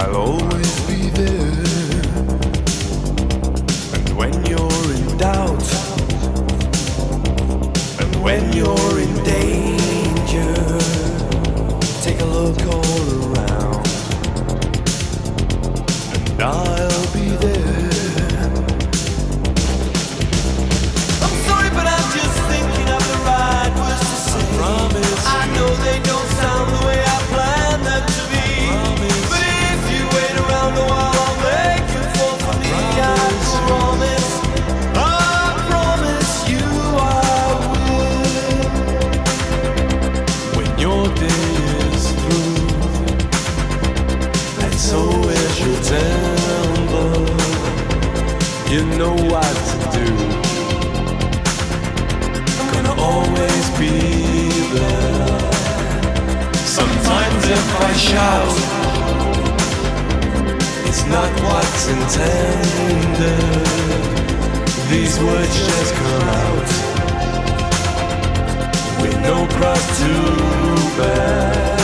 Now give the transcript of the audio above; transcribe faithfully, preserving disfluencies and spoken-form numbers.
I'll always be there. And when you're in doubt, and when you're in danger, take a look all around, and I'll be there. I'm sorry, but I'm just thinking of the right words to say. I promise I know they don't sound the way I planned them to be. But if you wait around a while, I'll make you fall for me. I promise, I promise you I will. when your day is through, and so is your temper, you know what to do. I'm gonna always be there. Sometimes if I shout, it's not what's intended. These words just come out with no cross to bear.